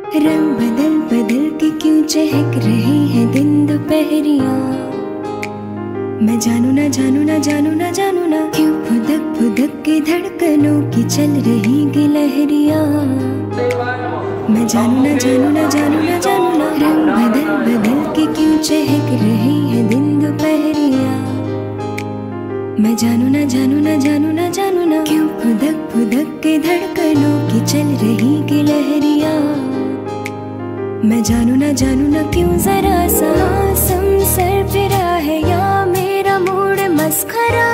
रंग बदल बदल के क्यों चहक रहे हैं दिन दोपहरिया। मैं जानू ना जानू ना जानू ना जानू ना क्यों फुदक फुदक के धड़कनों की चल रही गिलहरिया। मैं जानू ना जानू ना जानू ना जानू ना रंग बदल बदल के क्यों चहक रहे हैं दिन दोपहरिया। मैं जानू ना जानू ना जानू ना जानू ना क्यों फुदक फुदक के धड़कनों की चल रही गिलहरिया। मैं जानू ना क्यों जरा सा मौसम सर फिरा है या मेरा मूड मस्खरा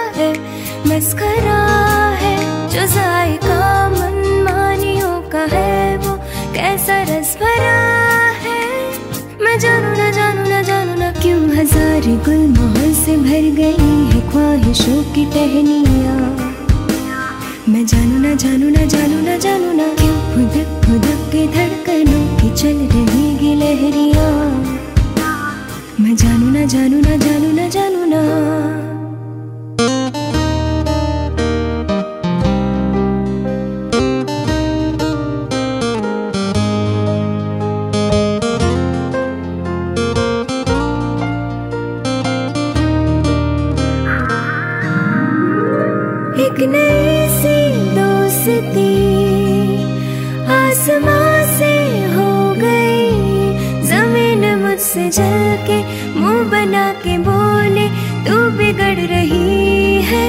है जो जायका मनमानियों का है वो कैसा रस भरा है। मैं जानू ना क्यों हजारे गुल मोहर से भर गई है ख्वाहिशों की टहनिया। मैं जानू ना क्यों फुदक फुदक के धड़कनों की चल रही गिलहरिया। मैं जानू ना एक नई सी दोस्ती आसमां से हो गई। जमीन मुझसे जल के मुंह बना के बोले तू बिगड़ रही है।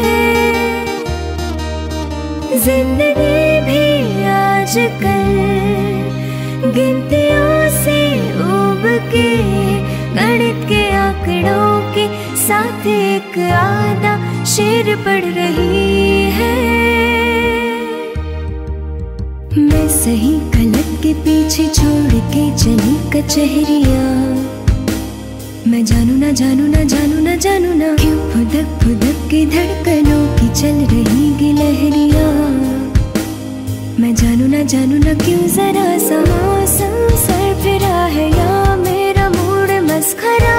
जिंदगी भी आजकल गिनतियों से उब के गणित के आंकड़ों के साथ एक आधा शेर पढ़ रही है। मैं सही गलत के पीछे छोड़ के चली कचहरिया। मैं जानू ना क्यों फुदक फुदक के धड़कनों की चल रही गिलहरिया। मैं जानू ना क्यों जरा सा मौसम सर फिरा है या मेरा मूड मस्खरा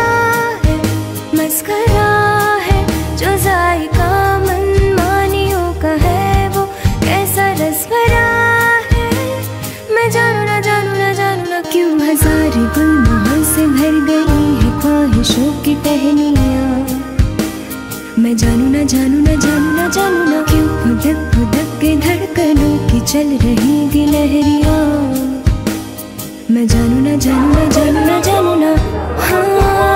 है जो जायका मनमानियों का है वो कैसा रस भरा है। मैं जानू ना क्यों हजारे गुल मोहर से भर गई है ख्वाहिशों की टहनिया। मैं जानू ना क्यों फुदक फुदक के धड़कनों की चल रही गिलहरिया। मैं जानू ना हाँ।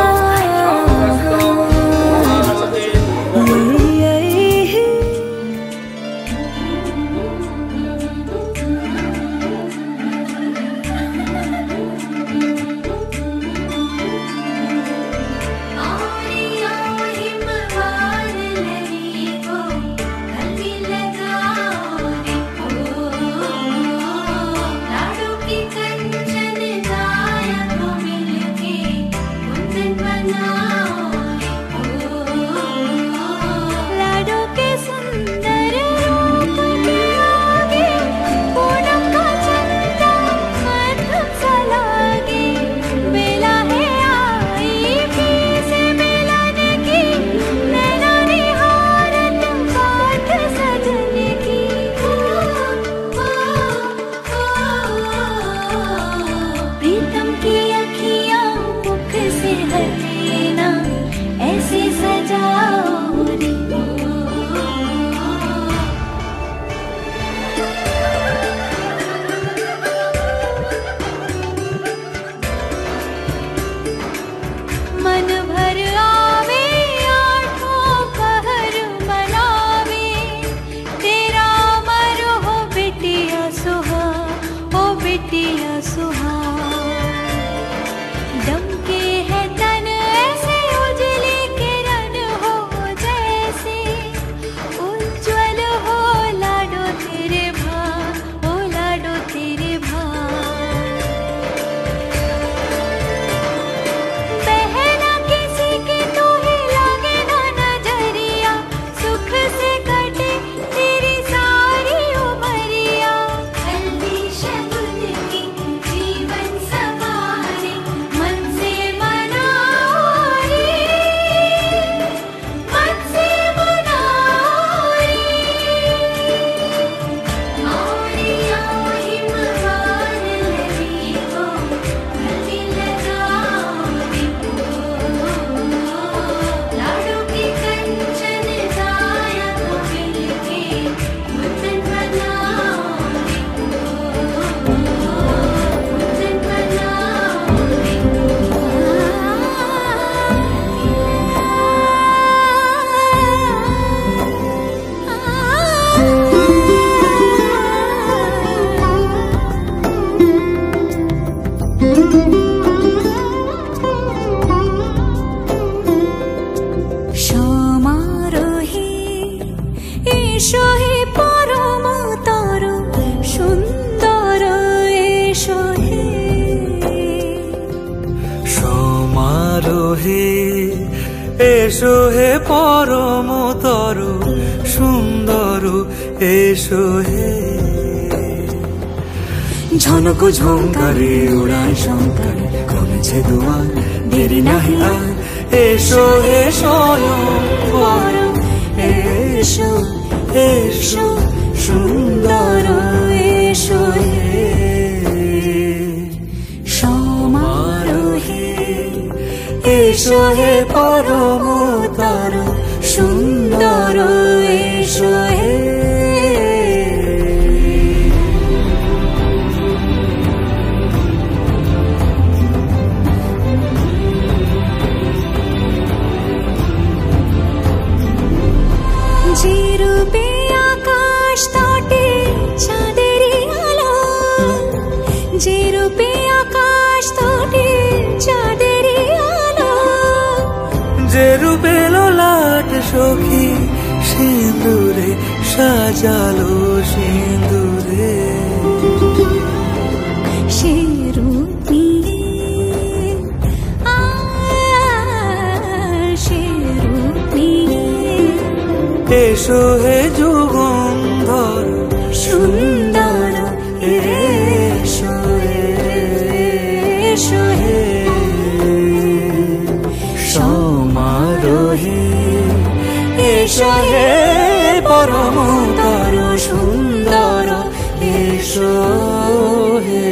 এসো হে পরম তরু সুন্দর, এসো হে। ঝনক ঝঙ্কারে উড়ায় শঙ্কার, কমেছে দুয়ার দেরি নাহি আর। এসো হে স্বয়ং পরম, এসো এসো সুন্দর, এসো হে সমারোহে। এসো হে পরম তরু সুন্দর, এসো হে। যে রূপে আকাশ তটে চাঁদেরই আলো, যে রূপে আকাশ তটে চাঁদেরই আলো, যে রূপে ললাট সখী সিঁদুরে সাজালো সিঁদুরে। সে রূপ নিয়ে, সে রূপ নিয়ে। এসো হে যুগন্ধর সুন্দর, এসো এসো হে সমারোহে। এসো হে পরম তরু সুন্দর, এসো হে।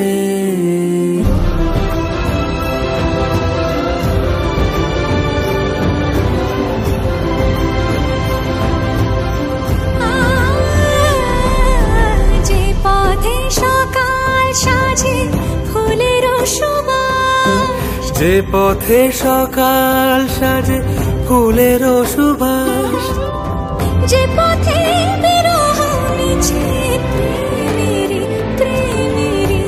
যে পথে সকাল সাজে ফুলের সুবাস, যে পথে সকাল সাজে ফুলের সুবাস, যে পথে বিরহ মিছে প্রেমেরই প্রেমেরই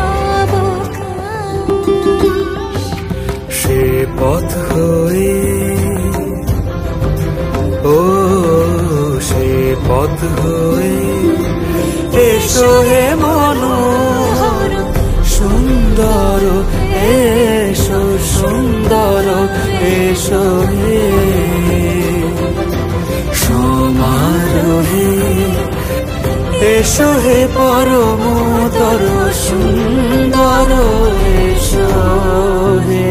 অবকাশ। সে পথ হয়ে, ও সে পথ হয়ে। এসো হে মনোহর সুন্দর, এসো সুন্দর, এসো হে সমারোহে। এসো হে পরম তরু সুন্দর, এসো হে।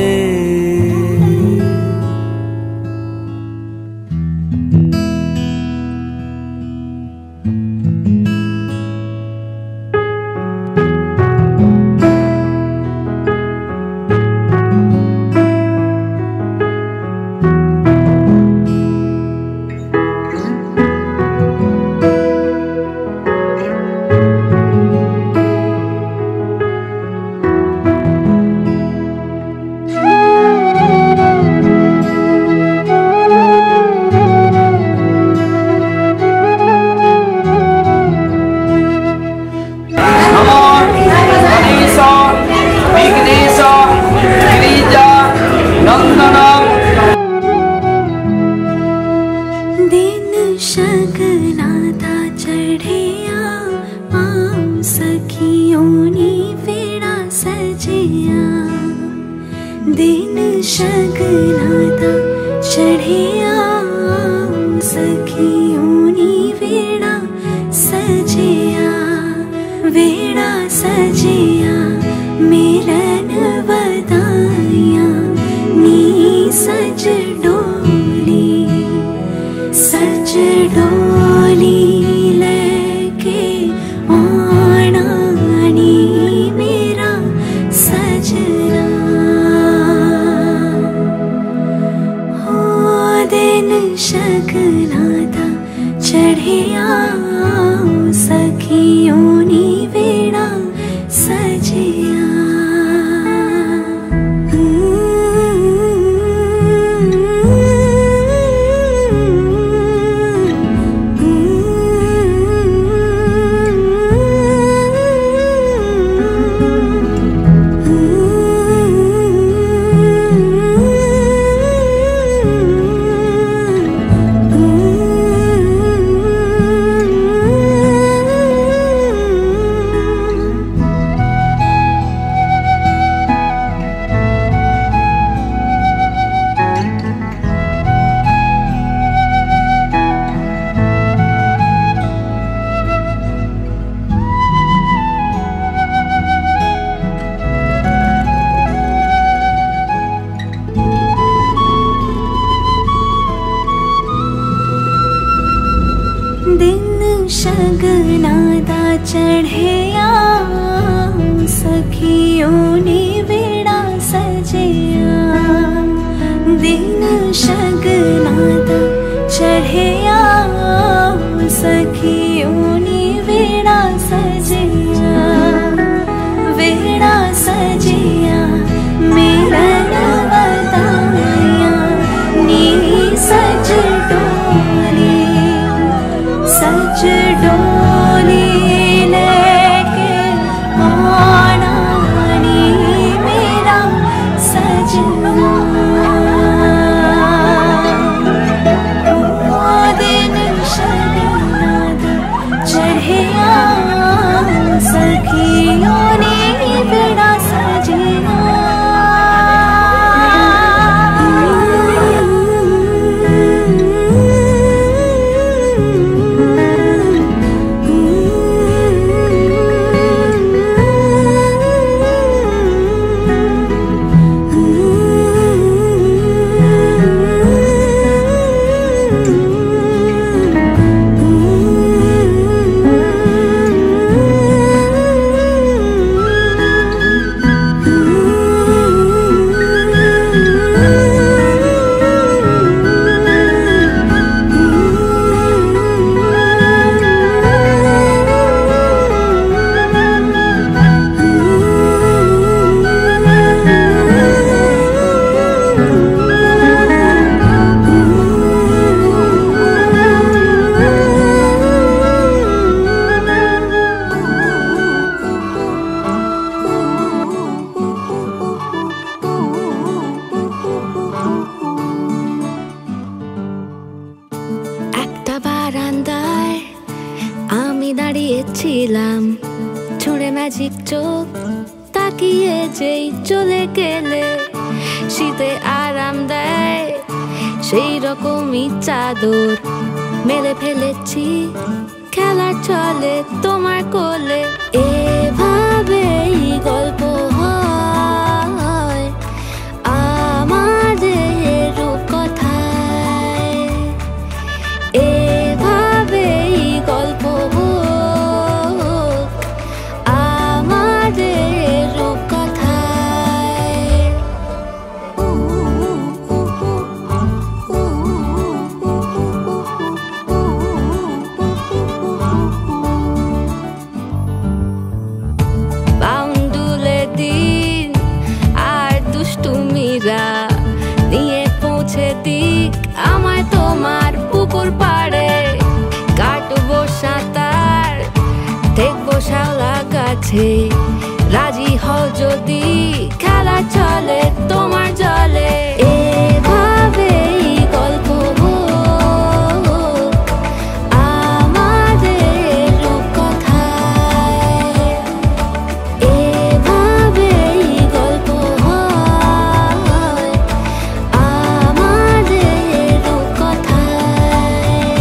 दिन शगनाता चढ़िया सखियोनी वेड़ा सजिया वेड़ा सजिया मिलन वदाया नी सज डोली लेके आना नी मेरा सजना दिन शगनाता चढ़िया सखियोनी वेड़ा सजिया। शगनादा चढ़िया सखियों ने बेड़ा सजिया दिन शगनादा चढ़िया सखियों ने बेड़ा सजिया मेरा बताया नी सज डोली लेके आना नी मेरा सजना दिन शगनादा चढ़िया सखियों ने बेड़ा सजिया বারান্দায় আমি দাঁড়িয়েছিলাম ছুঁড়ে ম্যাজিক চোখ তাকিয়ে যেই চলে গেলে শীতে আরাম দেয় সেই রকমই চাদর মেলে ফেলেছি খেলার চলে তোমার কোলে এভাবেই গল্প হয় আমাদের রূপকথায় এভাবেই গল্প হোক আমাদের রূপকথায় বাউন্ডুলে দিন আর দুষ্টুমিরা নিয়ে পৌঁছে দিক আমায় তোমার পুকুর পাড়ে কাটবো সাঁতার দেখবো শাওলা গাছে রাজি হও যদি খেলা চলে তোমার জলে এভাবেই গল্প হোক আমাদের রূপকথায় এভাবেই গল্প হয় আমাদের রূপকথায়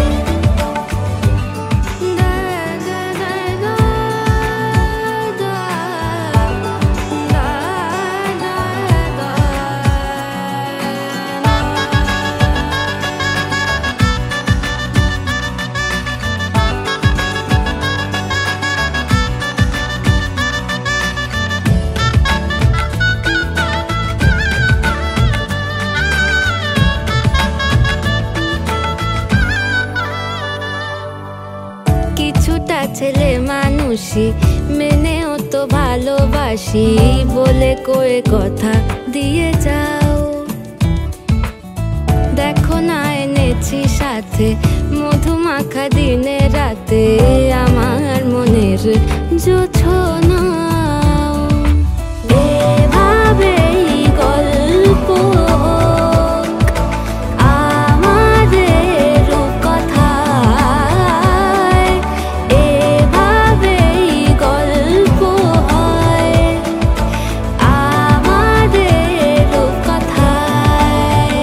কিছুটা ছেলে মানুষই মেনেও তো ভালোবাসি বলে কয়ে কথা দিয়ে যাও দেখো না এনেছি সাথে মধুমাখা দিনে রাতে আমার মনের জোছনা এভাবেই গল্প আমাদের রূপকথায় এভাবেই গল্প হয় আমাদের রূপকথায়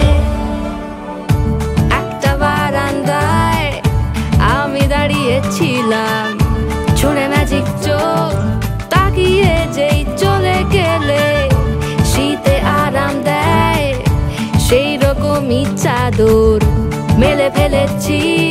একটা বারান্দায় আমি দাঁড়িয়েছিলাম ছুঁড়ে ম্যাজিক চোখ তাকিয়ে যেই চলে গেলে শীতে আরাম দেয় সেই রকমই চাদর মেলে ফেলেছি